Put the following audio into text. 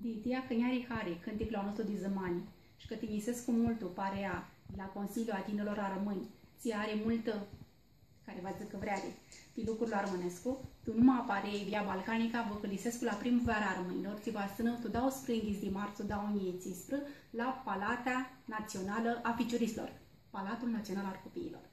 Ditia Căniari Hari, cântic la nostru de zămani, și că tinisesc cu multul, pare ea, la Consiliul Atinelor a Rămâni. Ție are multă, care va zic că vrea de, ti lucruri la Rămânescu, tu nu mă apare via balcanica, vă călisescu la primăvara a Rămânilor, ți va stână, tu dau springhiți de marț, tu dau îngheții spră, la Palata Națională a Ficiuristilor, Palatul Național al Copiilor.